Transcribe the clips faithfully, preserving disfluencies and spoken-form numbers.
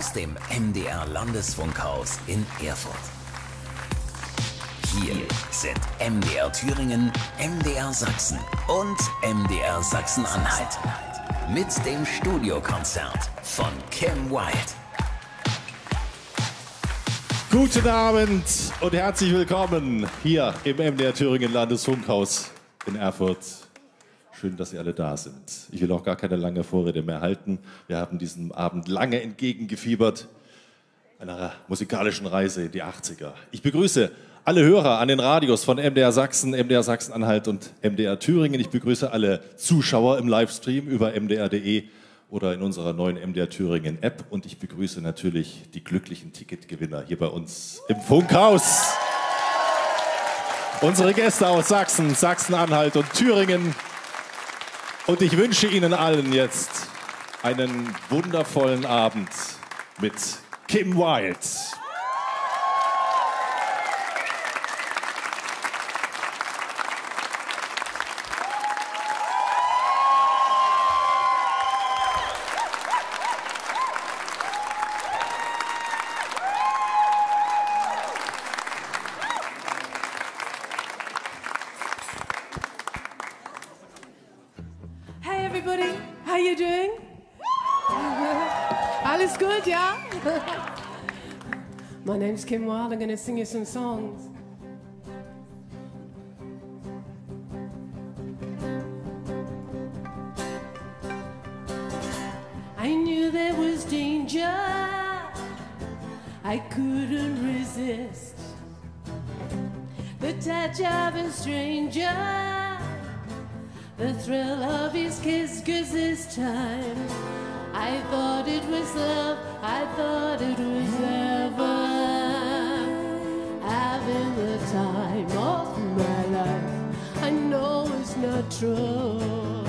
aus dem M D R Landesfunkhaus in Erfurt. Hier sind M D R Thüringen, M D R Sachsen und M D R Sachsen-Anhalt. Mit dem Studiokonzert von Kim Wilde. Guten Abend und herzlich willkommen hier im M D R Thüringen Landesfunkhaus in Erfurt. Schön, dass Sie alle da sind. Ich will auch gar keine lange Vorrede mehr halten. Wir haben diesem Abend lange entgegengefiebert, einer musikalischen Reise in die achtziger. Ich begrüße alle Hörer an den Radios von M D R Sachsen, M D R Sachsen-Anhalt und M D R Thüringen. Ich begrüße alle Zuschauer im Livestream über m d r punkt d e oder in unserer neuen M D R Thüringen App. Und ich begrüße natürlich die glücklichen Ticketgewinner hier bei uns im Funkhaus. Unsere Gäste aus Sachsen, Sachsen-Anhalt und Thüringen. Und ich wünsche Ihnen allen jetzt einen wundervollen Abend mit Kim Wilde. My name's Kim Wilde. I'm going to sing you some songs. I knew there was danger. I couldn't resist the touch of a stranger, the thrill of his kiss, 'cause this time I thought it was love, I thought it was ever having the time of my life. I know it's not true.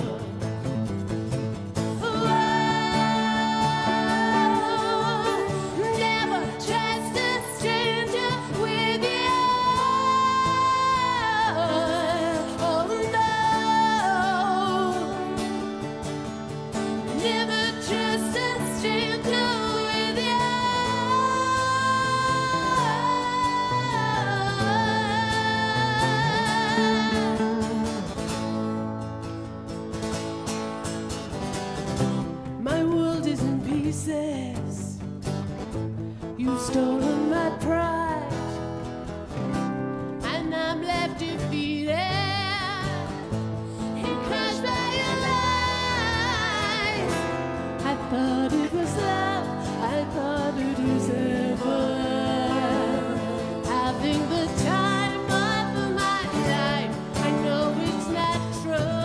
You've stolen my pride, and I'm left defeated and crushed by your lies. I thought it was love, I thought it was ever having the time of my life. I know it's not true.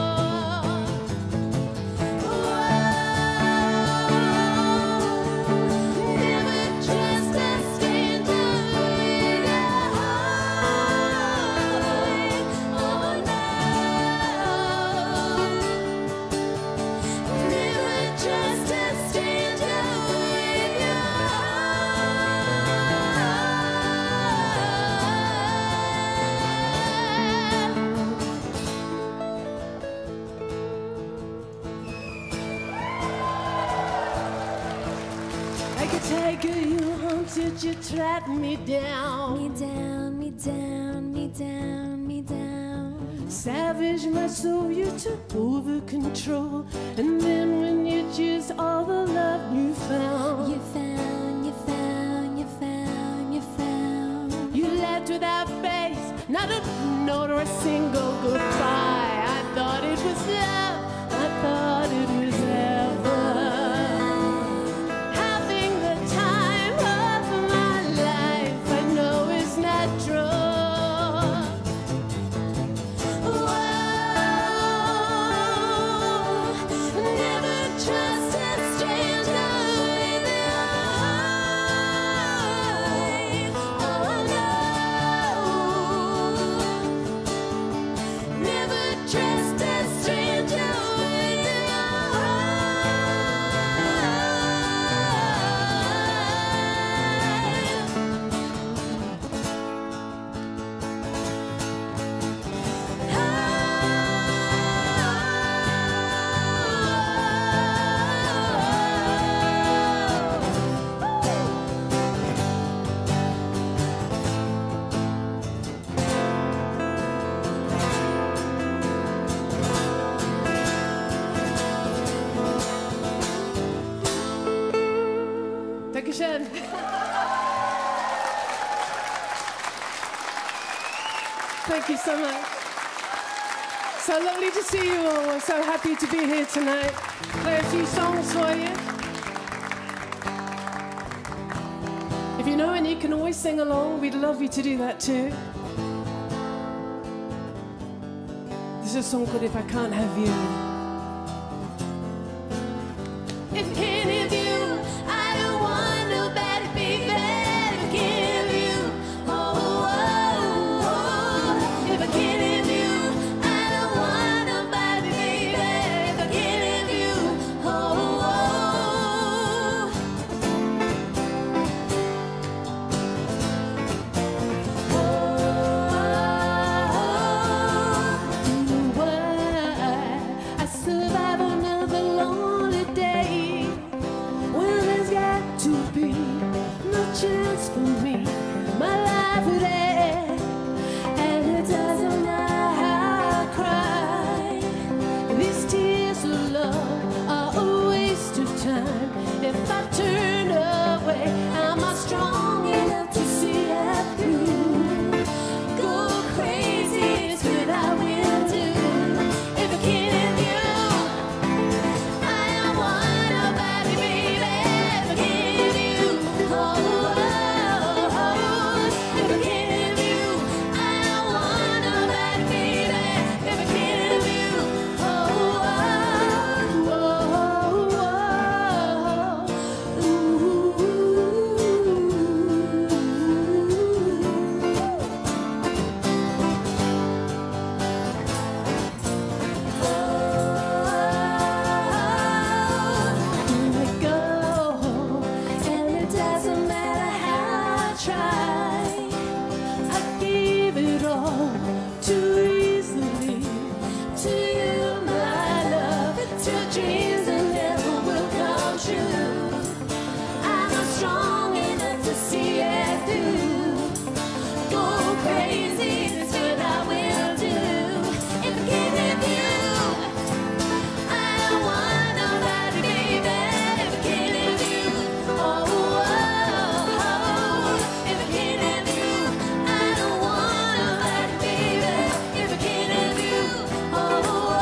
Did you trap me down? Me down, me down, me down, me down. Savage my soul, you took over control. And then when you choose all the love you found, You found, you found, you found, you found. you left without face, not a note or a single goodbye. I thought it was love, I thought it was ever having the time of my life. I know it's not true. Whoa, never trust a stranger with your eyes. Oh no. Dankeschön. Thank you so much. So lovely to see you all. We're so happy to be here tonight. Play a few songs for you. If you know any, you can always sing along. We'd love you to do that too. This is a song called If I Can't Have You. If I can't have you, I don't want nobody, baby. If I can't have you, oh, oh, oh. If I can't have you, I don't want nobody, baby. If I can't have you, oh, oh, oh. Why I survive another lonely day when there's got to be no chance for me. My life would end, and it doesn't matter how I cry. These tears of love are a waste of time. If I turn away, am I strong enough to see it through? Go crazy, it's what I will do. If I can't have you, I don't want nobody, baby. If I can't have you, oh, oh, oh. If I can't have you, I don't want nobody, baby. If I can't have you, oh, oh, oh, oh. I go, and it doesn't matter how I try. I give it all too easily to you, my love, to dreams that never will come true. I'm not strong enough to see it through. Go crazy, that's what I will do. If I can't have you, I don't want nobody, baby. If I can't have you, oh, oh, oh. If I can't have you, I don't want nobody, baby. If I can't have you, oh, oh,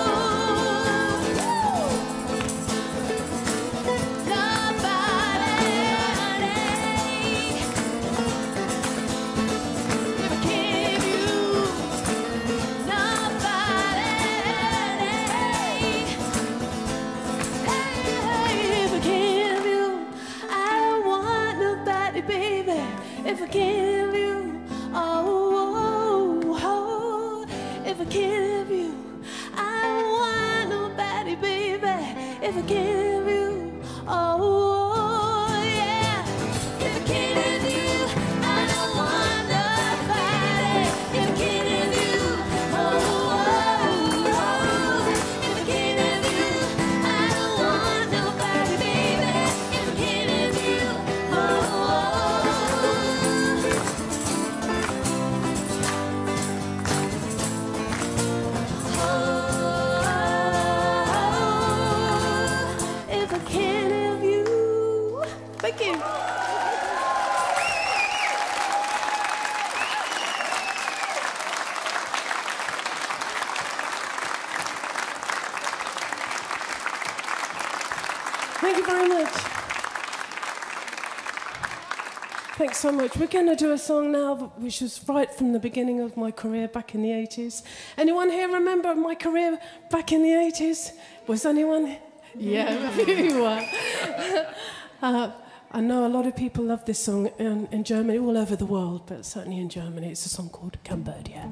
if I can't have you, oh, oh, oh. If I can't have you, I don't want nobody, baby. If I can't have you, oh, oh, yeah. If I can't have you, I don't want nobody. If I can't have you, oh, oh, oh. If I can't have you, I don't want nobody, baby. If I can't have you, oh, oh. If I can't have you. Thank you. Thank you very much. Thanks so much. We're going to do a song now which was right from the beginning of my career back in the eighties. Anyone here remember my career back in the eighties? Was anyone? Yeah, a few were. uh, I know a lot of people love this song in, in Germany, all over the world, but certainly in Germany. It's a song called Cambodia.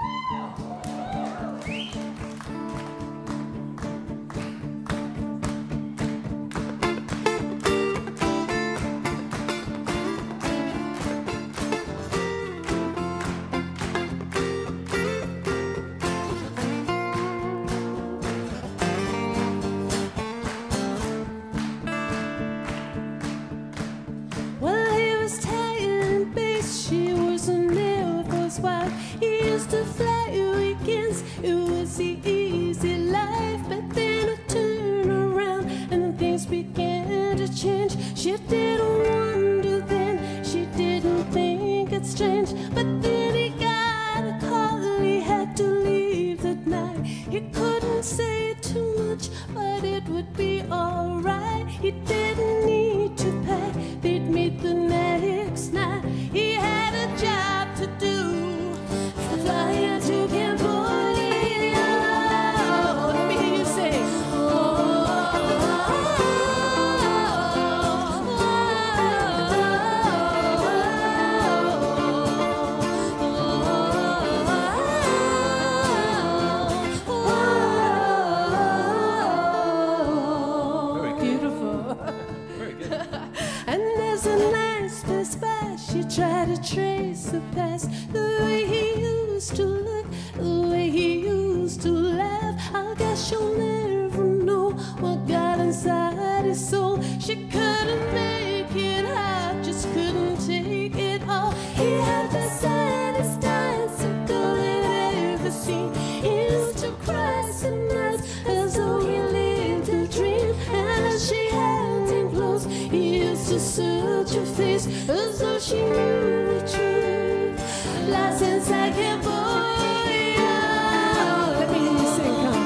Well, he was tired base, she was a nervous wife. He used to fly weekends, it was the easy life. But then I turned around and things began to change. She didn't want the way he used to look, the way he used to laugh. I guess she'll never know what got inside his soul. She couldn't make it out, just couldn't take it all. He had the saddest eyes a girl had ever seen. He used to cry some nights as though he lived a dream. And as she held him close, he used to search her face as though she knew the truth. Lost inside him, boy. Oh, let me hear you sing, come.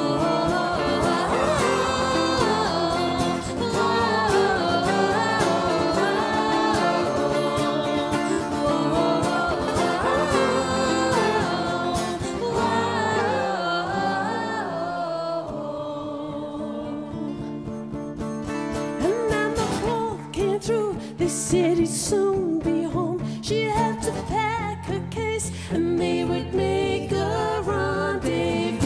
They said he'd soon be home. She had to pack her case and they would make a rendezvous.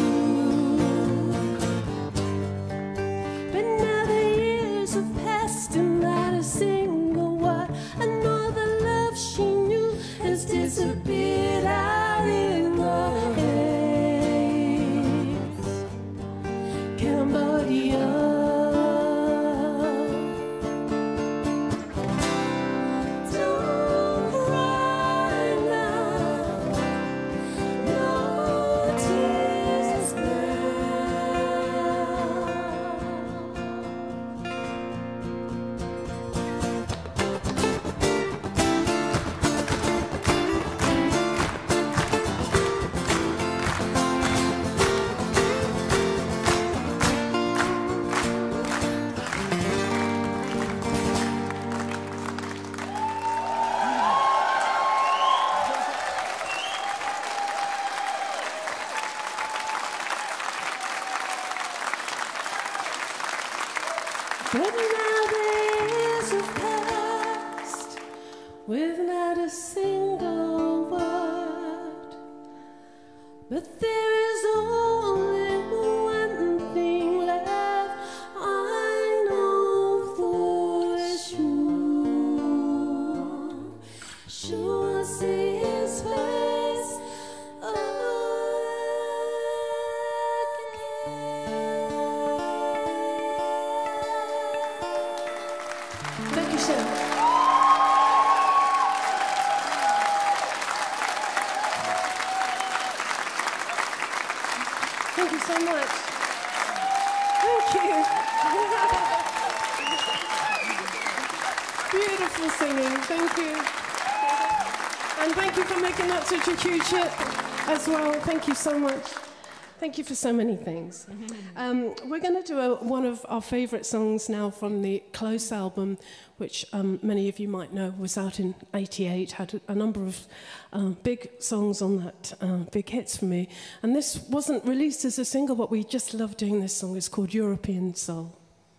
But now the years have passed and not a single word. And all the love she knew has disappeared out in the haze. Cambodia. But now the years have passed with not a single word. But there is only one thing left I know for sure. Sure, I see his face Thank you, sir. Thank you so much. Thank you. Beautiful singing. Thank you. And thank you for making that such a huge hit as well. Thank you so much. Thank you for so many things. Um, we're going to do a, one of our favourite songs now from the Close album, which um, many of you might know was out in eighty-eight, had a, a number of uh, big songs on that, uh, big hits for me. And this wasn't released as a single, but we just love doing this song. It's called European Soul.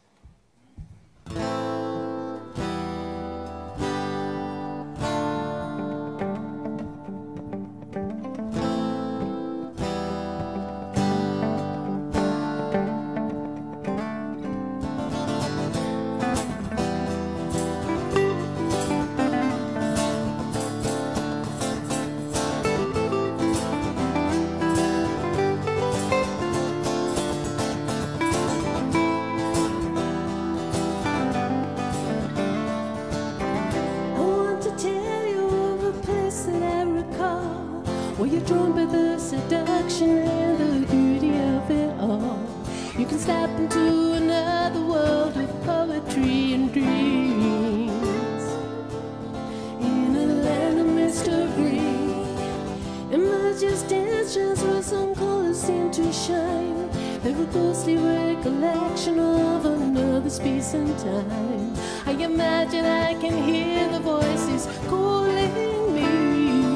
Well, you're drawn by the seduction and the beauty of it all. You can step into another world of poetry and dreams. In a land of mystery, images dance just where some colors seem to shine. They're a ghostly recollection of another space and time. I imagine I can hear the voices calling me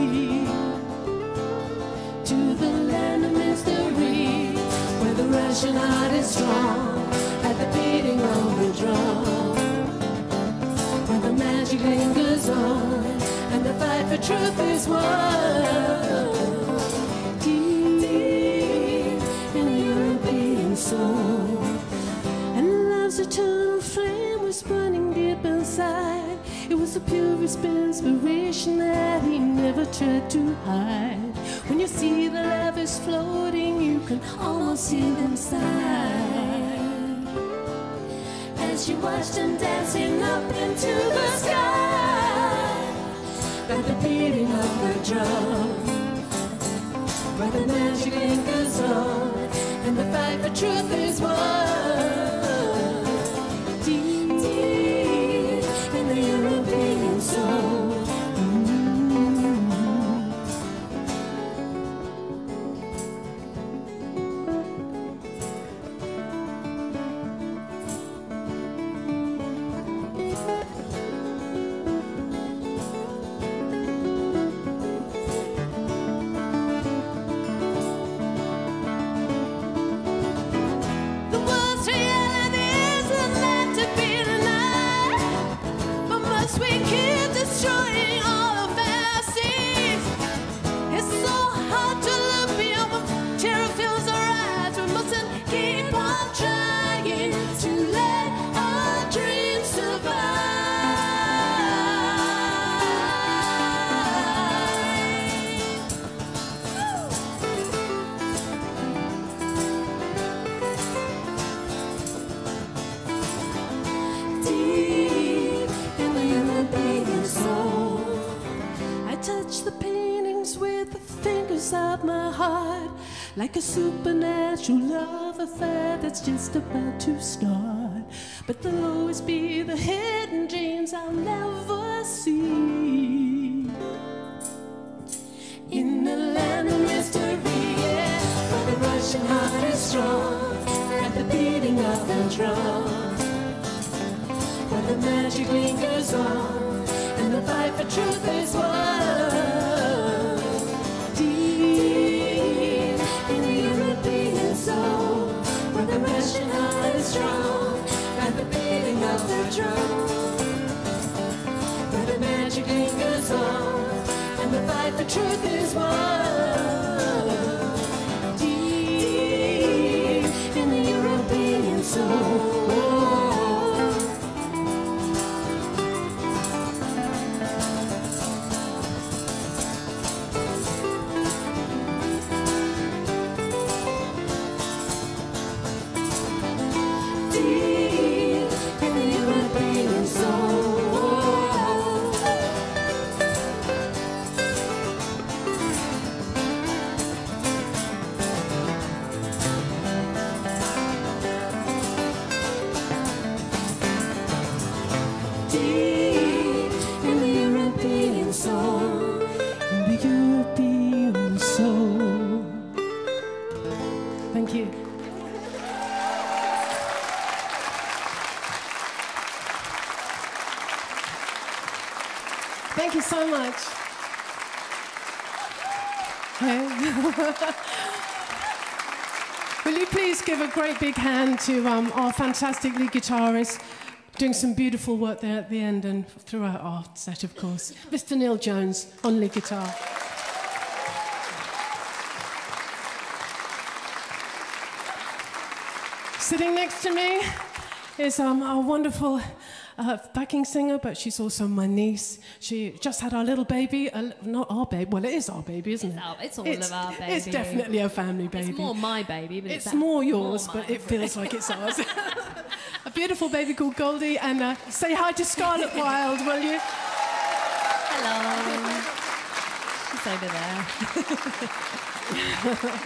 to the land of mystery, where the Russian heart is strong at the beating of the drum, where the magic lingers on and the fight for truth is won. Deep, deep in the European soul, and love's eternal flame was burning deep inside. It was a pure inspiration that he never tried to hide. When you see the lovers floating, you can almost see them sigh. As you watch them dancing up into the sky, by the beating of the drum, where the magic lingers on, and the fight for truth is won. Deep, deep in the European soul. Like a supernatural love affair that's just about to start. But there'll always be the hidden dreams I'll never see. In the land of mystery, yeah, where the Russian heart is strong, at the beating of the drum, where the magic lingers on, and the fight for truth is won. Where the Russian heart is strong, by the beating of the drum, where the magic lingers on, and the fight for truth is won. Deep in the European soul. Thank you so much. Hey. Will you please give a great big hand to um, our fantastic lead guitarist, doing some beautiful work there at the end and throughout our set, of course. Mister Neil Jones on lead guitar. Sitting next to me is um, our wonderful uh, backing singer, but she's also my niece. She just had our little baby. Uh, not our baby. Well, it is our baby, isn't it's it? Our, it's all it's, of our baby. It's definitely a family baby. It's more my baby, but it's, it's more yours, more but mine. it feels like it's ours. A beautiful baby called Goldie, and uh, say hi to Scarlett Wild, will you? Hello. She's over there.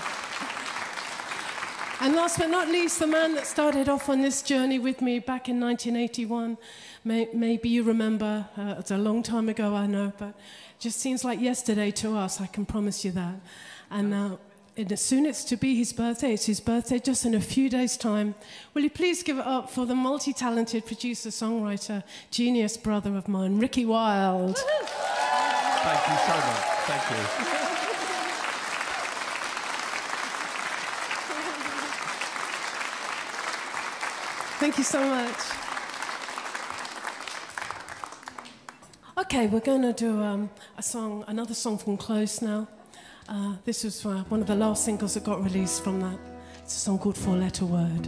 And last but not least, the man that started off on this journey with me back in nineteen eighty-one. May, maybe you remember, uh, it's a long time ago, I know, but it just seems like yesterday to us, I can promise you that. And uh, and as soon it's to be his birthday, it's his birthday just in a few days' time. Will you please give it up for the multi-talented producer, songwriter, genius brother of mine, Ricky Wilde. Thank you so much. Thank you. Thank you so much. Okay, we're going to do um, a song, another song from Close now. Uh, this was uh, one of the last singles that got released from that. It's a song called Four Letter Word.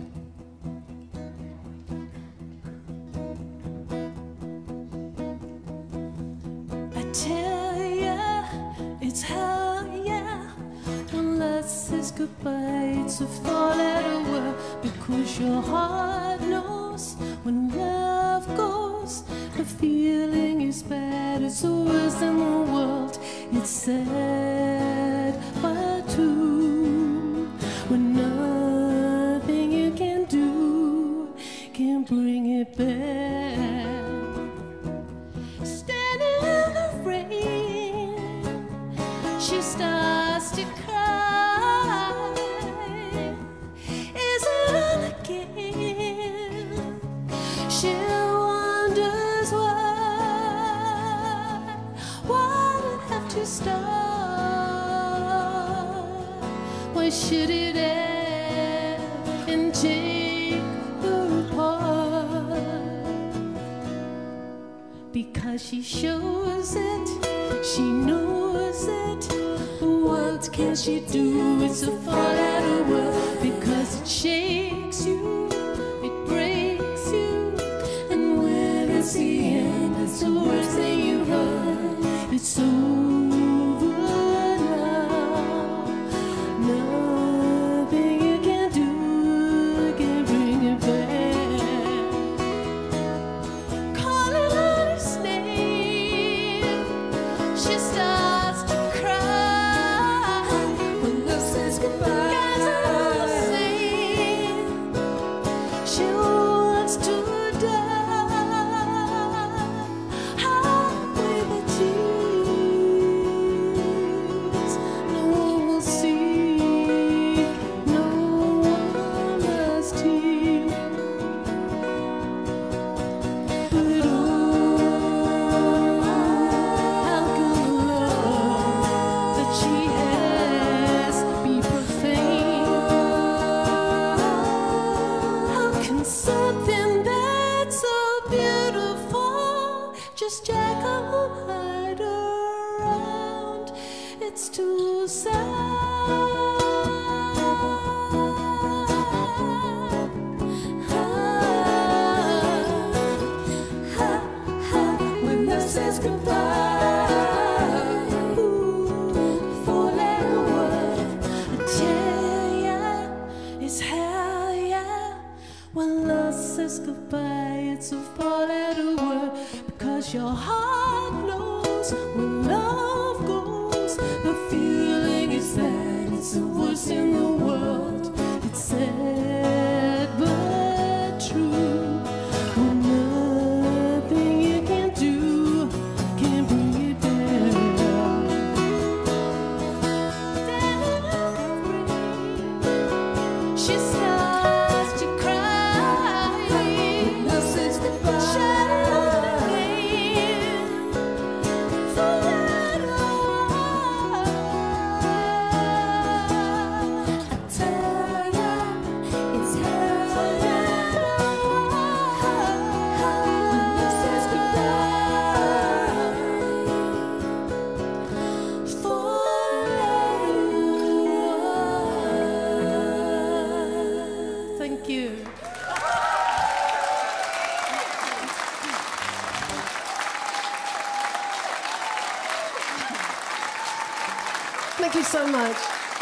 it's hell, yeah. When love says goodbye, it's a four-letter word, because your heart knows when love goes, the feeling is bad, it's the worst in the world. It's sad but true, when nothing you can do can bring it back. Standing in the rain, she starts to cry. Is it all again? She wonders why. Why did it have to start? Why should it end and take her apart? Because she shows it, she knows it. What can she do? It's a four-letter word, because it shakes you, it breaks you, and when it's the end, it's the worst thing you heard. It's over now. Nothing you can do can bring it back. Calling out his name, she starts to cry. When love says goodbye, guys are all the same. She wants to die. Halfway the tears, no one will see, no one must hear. But oh, how can the love that she has be profane? How can something that's so beautiful just jack up right around? It's too sad. When love says goodbye, ooh, four-letter word, I tell ya, it's hell, yeah. When love says goodbye, it's a four-letter word, because your heart knows when love goes, the feeling is that it's the worst in the world. It's sad but true, when nothing you can do can bring it down. Standing in the rain, she starts to cry. When love says goodbye, shut it out again. Forever. I tell ya, it's hell, yeah. When love says goodbye, forever. Thank you. Thank you so much.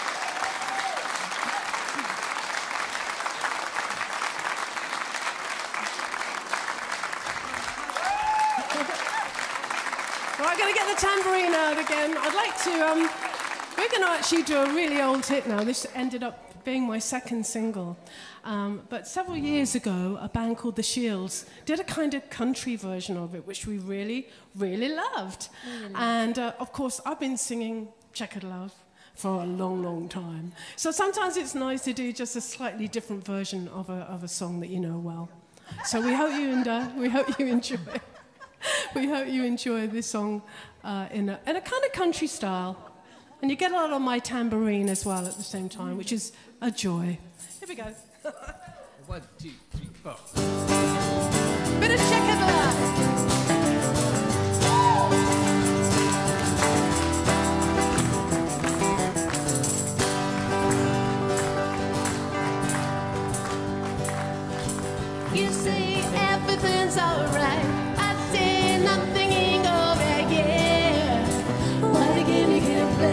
Well, I'm going to get the tambourine out again. I'd like to, um, we're going to actually do a really old hit now. This ended up being my second single. Um, but several years ago, a band called The Shields did a kind of country version of it, which we really, really loved. Really? And, uh, of course, I've been singing Checkered Love for a long, long time. So sometimes it's nice to do just a slightly different version of a, of a song that you know well. So we hope you, and, uh, we hope you enjoy We hope you enjoy this song uh, in, a, in a kind of country style. And you get a lot on my tambourine as well at the same time, which is a joy. Here we go. One, two, three, four. Bit of Checkered Love. You say everything's alright. I say nothing ain't alright, yeah. What again you can play?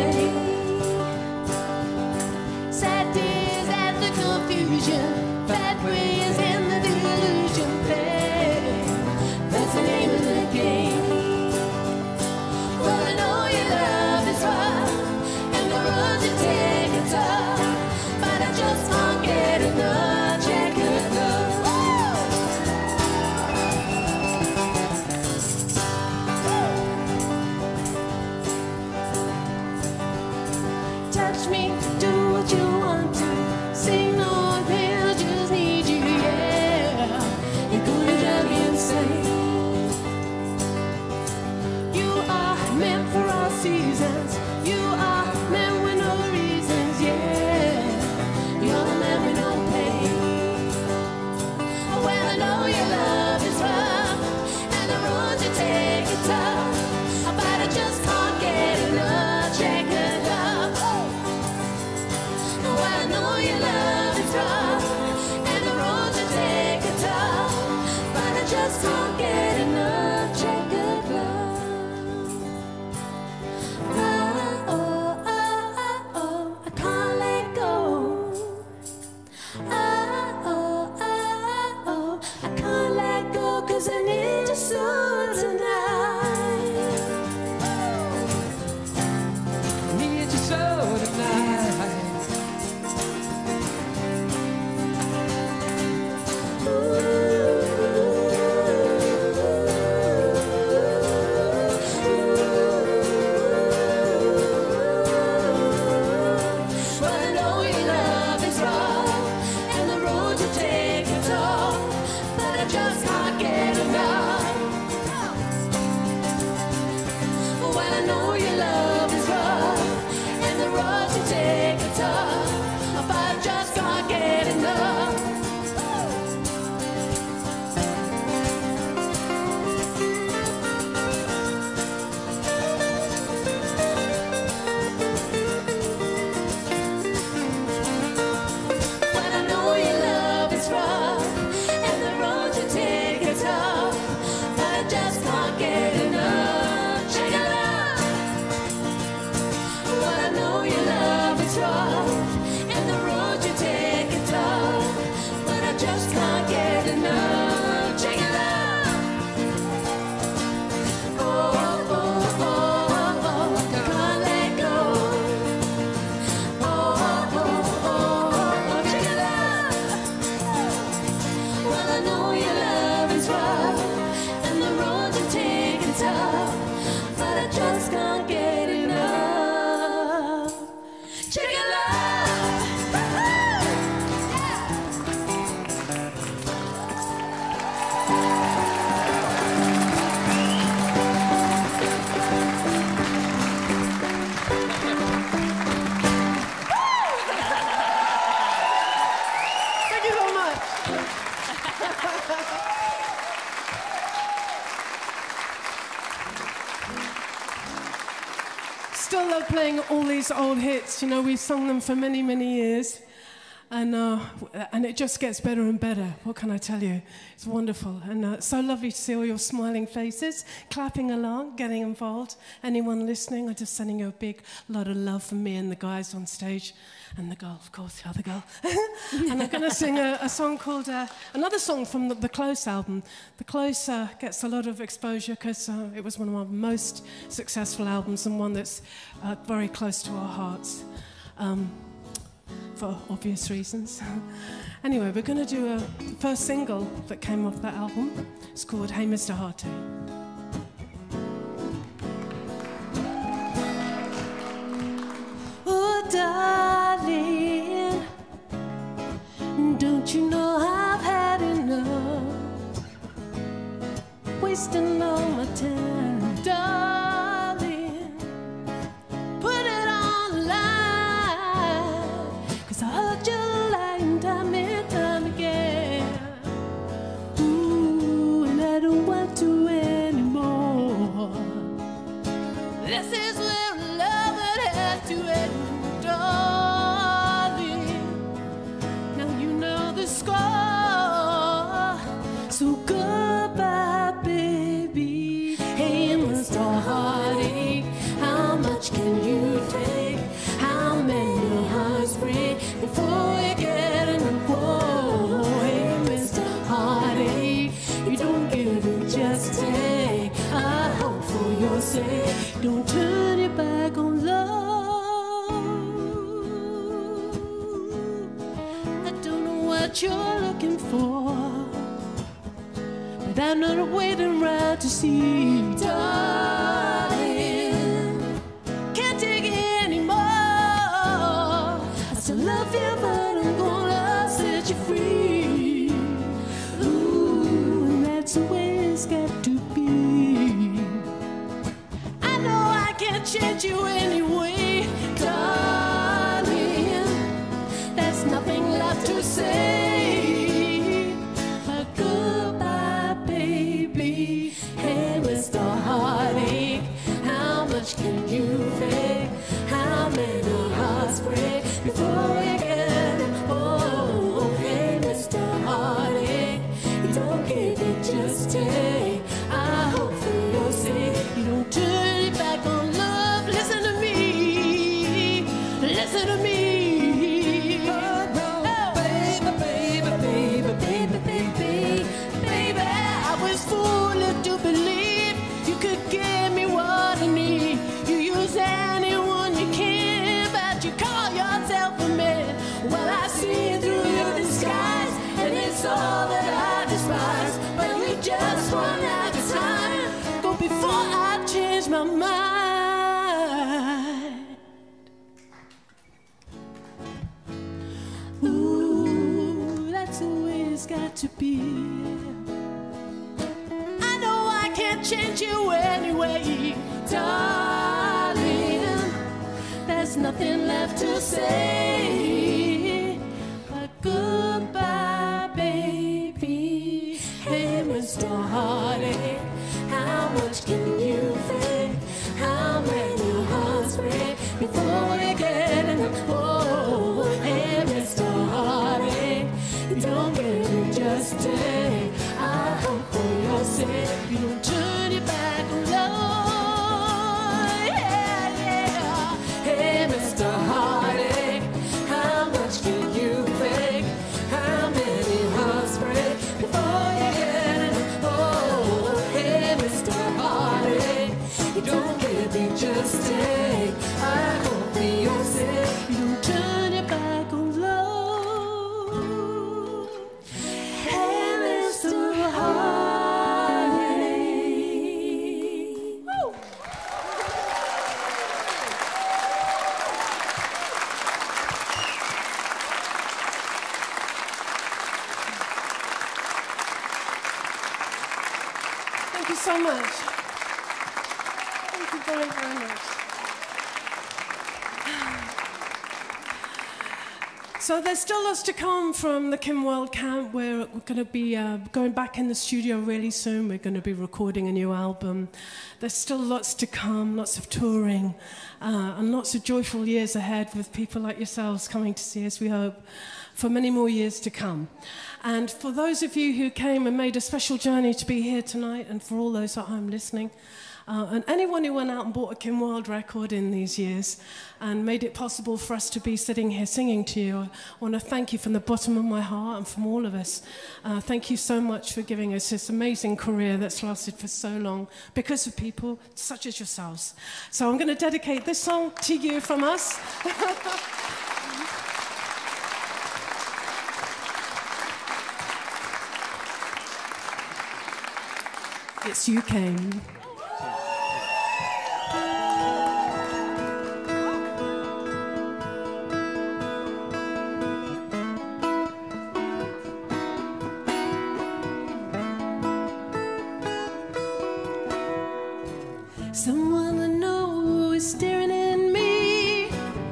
illusion. Bad ways in the delusion. Hey, that's the name of the game. Well, I know your love is rough, and the road you take is tough, but I just can't get enough. Check it out. Touch me, do what you want to. Sing no appeal, just need you, yeah. You're gonna drive me insane. You are meant for all seasons. You are meant with no reasons, yeah. You're the man with no pain. Well, I know your love is rough, and the roads you take are tough, but I just can't get enough. Check it out. Well, I know your love is rough, and the roads you take are tough, but I just can't get enough. Check it out. Oh, oh, oh, oh, I can't let go. Oh, oh, oh, oh, I can't let go, 'cause I need you so tonight. Need you so tonight. Well, I know your love is rough, and the road you take is tough, but I just can't get enough. Well, I know your love is rough, and the road you take is tough, but I just can't get enough. When I know your love is rough, and the road you take is tough, but I just can't get enough. Check it out. When I know your love is rough, and the road you take is tough, but I just can't get enough. Check it out. Oh, oh, oh, oh, oh, I can't let go. Oh, oh, oh, oh, check it out. Well, I know your love is rough, and the road you take is tough, but I just can't get enough. Check it out. Thank you so much. Still love playing all these old hits. You know, we've sung them for many, many years. And, uh, and it just gets better and better. What can I tell you? It's wonderful. And uh, it's so lovely to see all your smiling faces, clapping along, getting involved. Anyone listening, I'm just sending you a big lot of love from me and the guys on stage. And the girl, of course, the other girl. And I'm going to sing a, a song called, uh, another song from the, the Close album. The Close uh, gets a lot of exposure because uh, it was one of our most successful albums and one that's uh, very close to our hearts. Um, for obvious reasons. Anyway, we're going to do a first single that came off that album. It's called Hey Mister Hearty. Oh, darling, don't you know I've had enough wasting all my time, darling, put it on the line, 'cause I heard you lying time and time again. Ooh, and I don't want to anymore. This is where love would have to end, darling. what you're looking for, but I'm not waiting around to see. Darling, can't take it anymore. I still love you, but I'm gonna set you free. Ooh, and that's the way it's got to be. I know I can't change you anyway, darling. There's nothing left to say but goodbye, baby. Hey, Mister Heartache, how much can you fake? How many hearts break before you get it? Oh, hey, Mister Heartache, you don't give it, just take. I hope for your sake you don't turn it back on love. Listen to me, listen to me. All that I despise, but we just one at a time. Go before I change my mind. Ooh, that's the way it's got to be. I know I can't change you anyway, darling. There's nothing left to say but goodbye, baby. Hey, Mister Heartache, how much can you fake? How many hearts break before we get in the oh, hey, Mister Heartache, don't get me, just take. I hope for your sake you don't turn your back on love. Yeah, yeah. Hey, Mister Heartache, how much can you fake? How many hearts break before you get it? Oh, hey, Mister Heartache, you don't give me, just take. I hope for your sake you don't turn your back on love. Hey, Mister Heartache. Woo! Thank you so much. Thank you very, very much. So there's still lots to come from the Kim Wilde Camp. We're, we're going to be uh, going back in the studio really soon. We're going to be recording a new album. There's still lots to come, lots of touring, uh, and lots of joyful years ahead with people like yourselves coming to see us, we hope, for many more years to come. And for those of you who came and made a special journey to be here tonight, and for all those at home listening, uh, and anyone who went out and bought a Kim Wilde record in these years and made it possible for us to be sitting here singing to you, I want to thank you from the bottom of my heart and from all of us. Uh, thank you so much for giving us this amazing career that's lasted for so long because of people such as yourselves. So I'm going to dedicate this song to you from us. It's You Came. Someone I know is staring at me,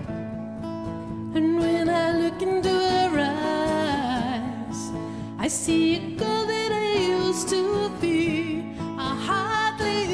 and when I look into her eyes, I see a girl that I used to be. I hardly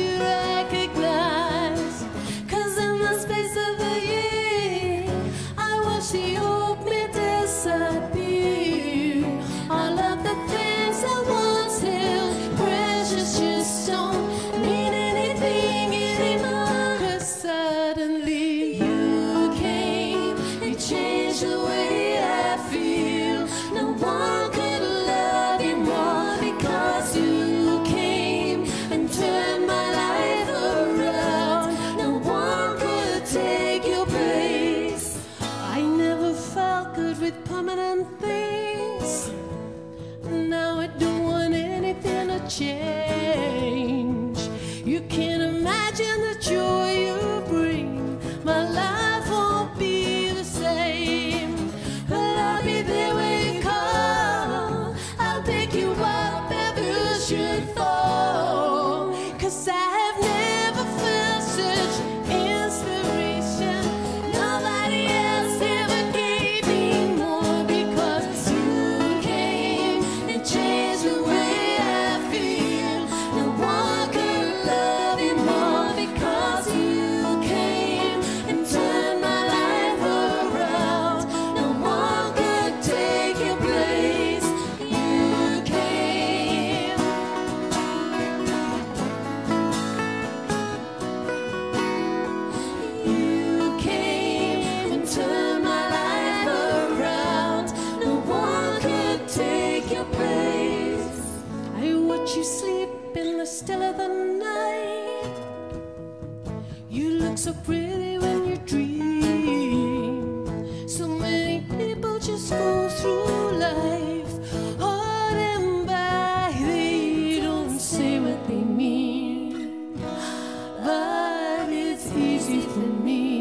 so pretty when you dream. So many people just go through life holding back. They don't say what they mean, but it's easy for me.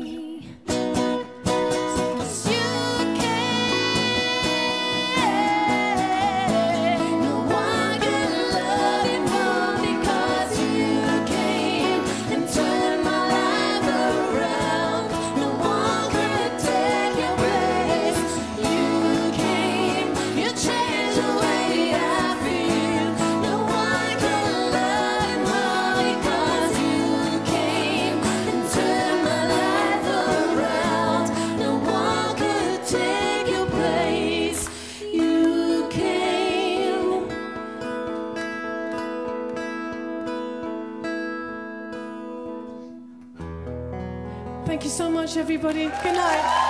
Thank you so much, everybody. Good night.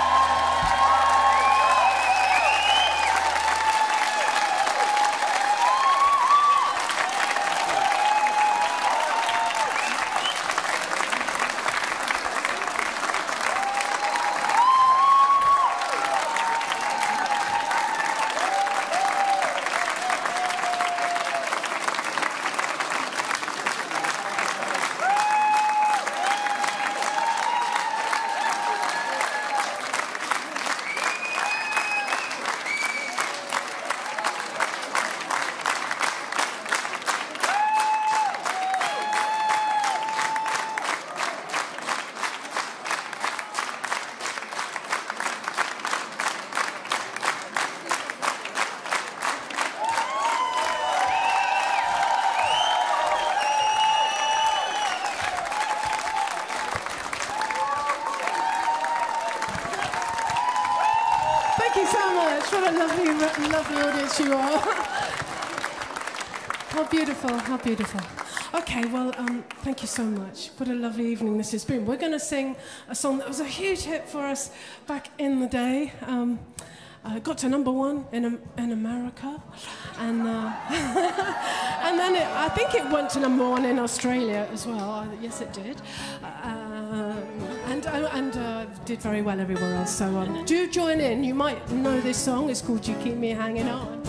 Thank you so much. What a lovely, lovely audience you are. How beautiful, how beautiful. Okay, well, um, thank you so much. What a lovely evening this has been. We're going to sing a song that was a huge hit for us back in the day. Um, uh, got to number one in, um, in America. And, uh, and then it, I think it went to number one in Australia as well. Uh, yes, it did. Uh, and uh, and uh, did very well everywhere else. So um, do join in. You might know this song. It's called You Keep Me Hanging On.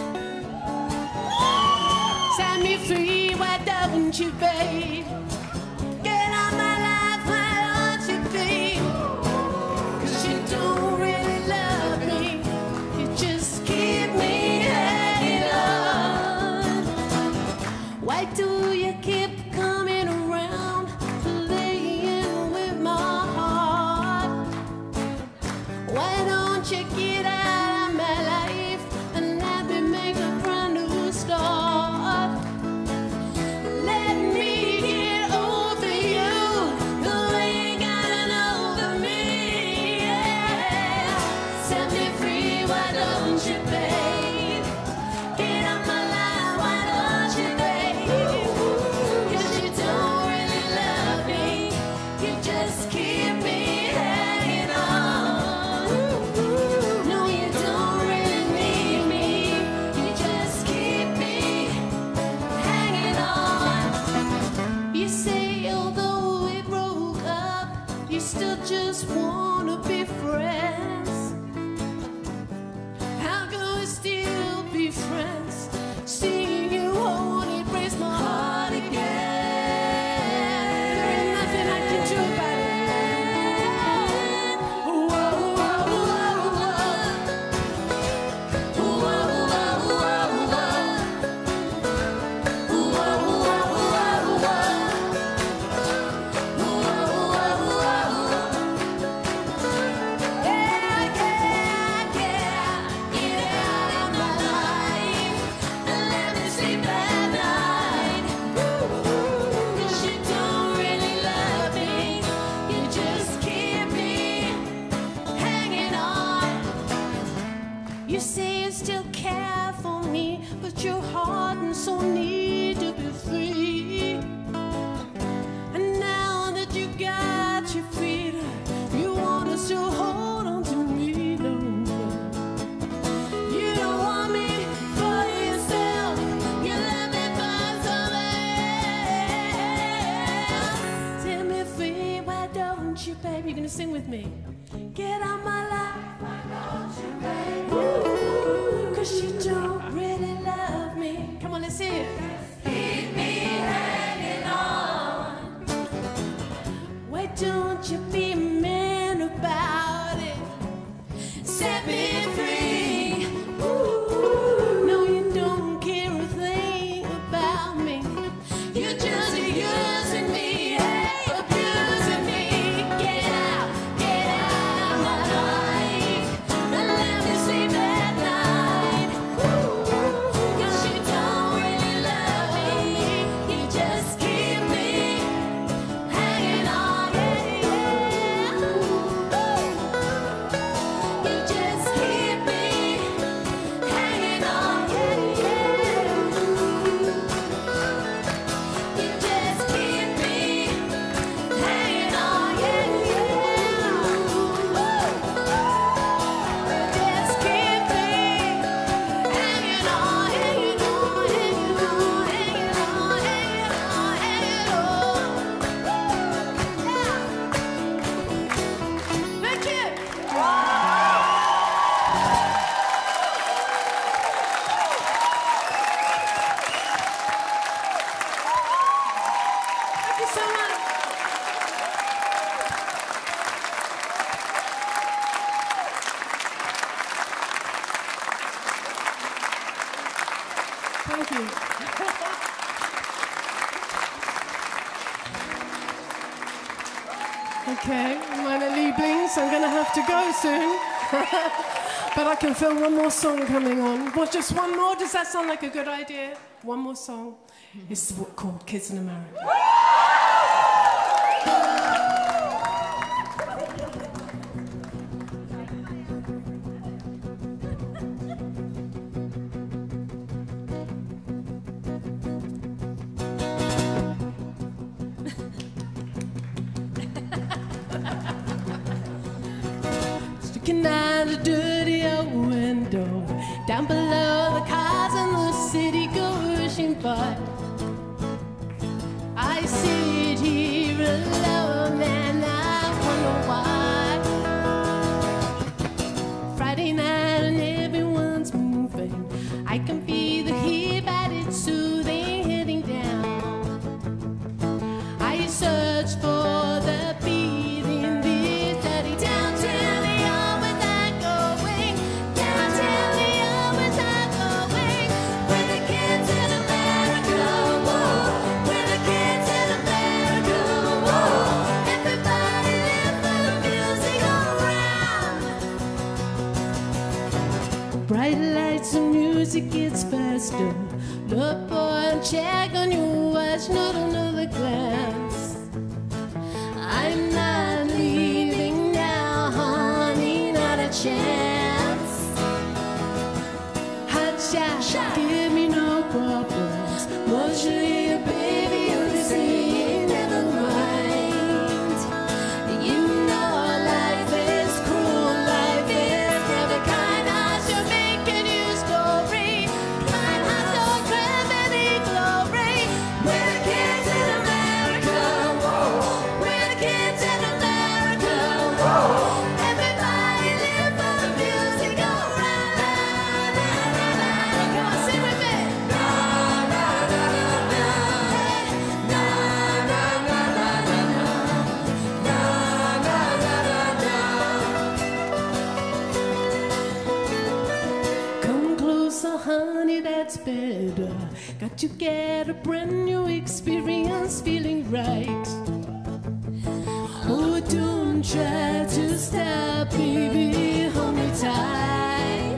Set me free, why don't you, babe? Get out my life, why don't you, babe? 'Cause you don't really love me. You just keep me hanging on. Why do you keep coming around, playing with my heart? Why don't you get out of my life and let me make a brand new start? Let me get over you the way you gotten over me, yeah. Set me free, why don't you, babe? Get out my life, why don't you, babe? 'Cause you don't really love me, you just keep me hanging on. No, you don't really need me, you just keep me hanging on. You say although we broke up, you still just wanna be friends. How come it's me. Get out my life, why don't you, baby? Ooh, 'cause you don't really love me. Come on, let's see it. Keep me hanging on. Why don't you be a man about it? Set me free. Ooh, no, you don't care a thing about me. You're just using me, hey, abusing me. Get out, get out of my life, and let me sleep at night. Ooh, 'cause you don't really love me. You just keep me hanging on, yeah, yeah. You just keep me hanging on, yeah, yeah. You just keep me hanging on, yeah, yeah. Just keep me hanging on, hanging on, hanging on, hanging on, hanging on, hanging on. Yeah. Thank you. Thank you so much. Thank you. Okay, meine Lieblings, I'm gonna have to go soon. But I can feel one more song coming on. Well, just one more? Does that sound like a good idea? One more song. It's called Kids in America. Looking out the dirty old window, down below the cars in the city go rushing by. I sit here alone and I wonder why. Friday night and everyone's moving. I can feel the heat, but it's soothing heading down. I search for the beat in this dirty town till the hours are going, down till the hours are going. We're the kids in America, whoa. We're the kids in America, whoa. Everybody live for the music around. Bright lights and music gets faster. Look boy and check on your watch, not another glance. I'm not leaving now, honey, not a chance. Hot shot, give me no problems. Mostly a baby, you say, never mind. You know life is cruel, life is never kind. I should make a new story. Blind hearts don't grab any glory. We're the kids in America, whoa. We're the kids in America, whoa. Everybody live for the music around. Come on, sing with me. Na na na na na. Na na na na na. Na na na na na. Come closer, honey, that's better. Got to get a brand new experience, feeling right. Oh, don't try to stop, baby, hold me tight.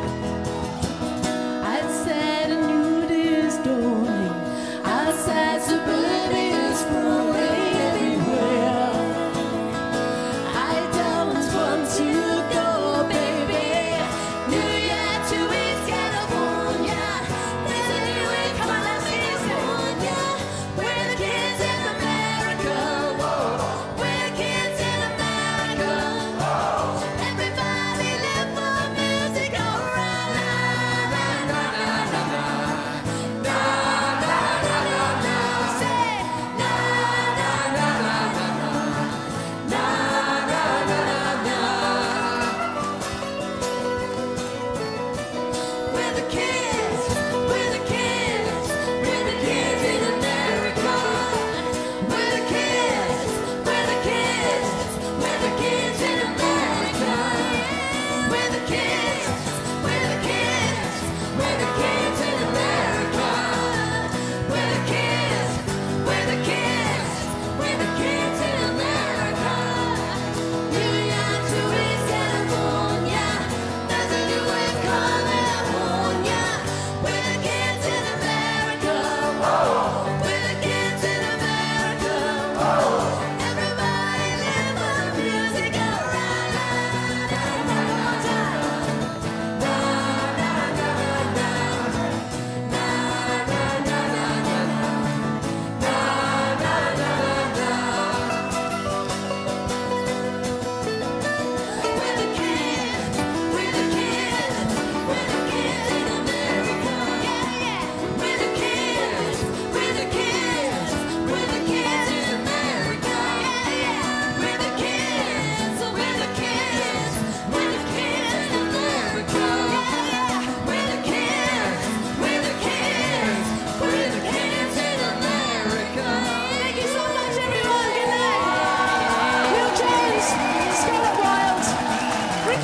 Outside a new day is dawning. Outside suburbia is sprawling everywhere. I don't want to go, baby. New York to East California. There's a new way, come on, let's see California. We're the kids in America, whoa. We're the kids in America.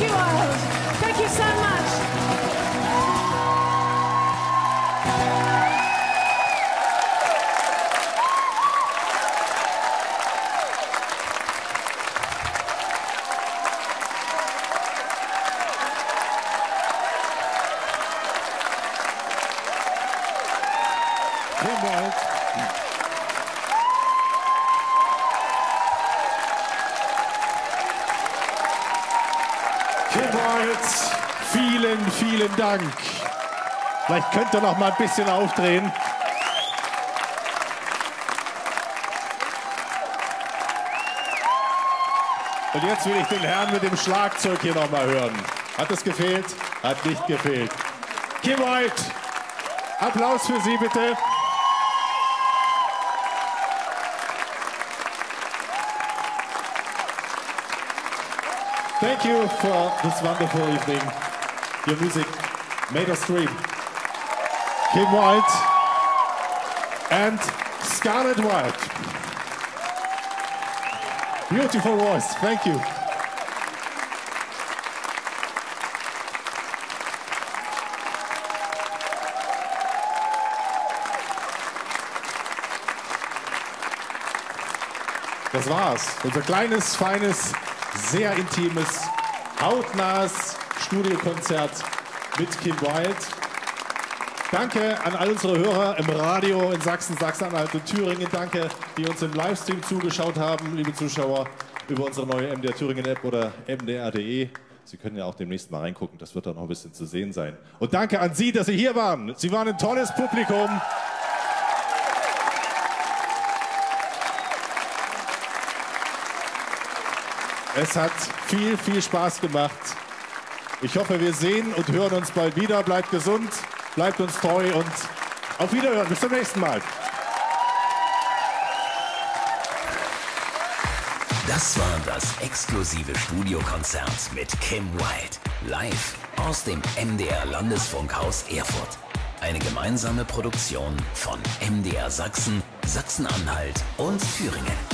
you all. Thank you so much. Kim Wilde. Kim Wilde, vielen, vielen Dank. Vielleicht könnt ihr noch mal ein bisschen aufdrehen. Und jetzt will ich den Herrn mit dem Schlagzeug hier noch mal hören. Hat es gefehlt? Hat nicht gefehlt. Kim Wilde, Applaus für Sie bitte. Thank you for this wonderful evening. Your music made us dream. Kim Wilde and Scarlett Wilde. Beautiful voice. Thank you. Das war's. Unser kleines, feines, sehr intimes, hautnahes Studiokonzert mit Kim Wilde. Danke an all unsere Hörer im Radio in Sachsen, Sachsen-Anhalt und Thüringen. Danke, die uns im Livestream zugeschaut haben, liebe Zuschauer, über unsere neue M D R Thüringen App oder M D R punkt de. Sie können ja auch demnächst mal reingucken, das wird dann noch ein bisschen zu sehen sein. Und danke an Sie, dass Sie hier waren. Sie waren ein tolles Publikum. Es hat viel, viel Spaß gemacht. Ich hoffe, wir sehen und hören uns bald wieder. Bleibt gesund, bleibt uns treu und auf Wiederhören. Bis zum nächsten Mal. Das war das exklusive Studiokonzert mit Kim Wilde. Live aus dem M D R Landesfunkhaus Erfurt. Eine gemeinsame Produktion von M D R Sachsen, Sachsen-Anhalt und Thüringen.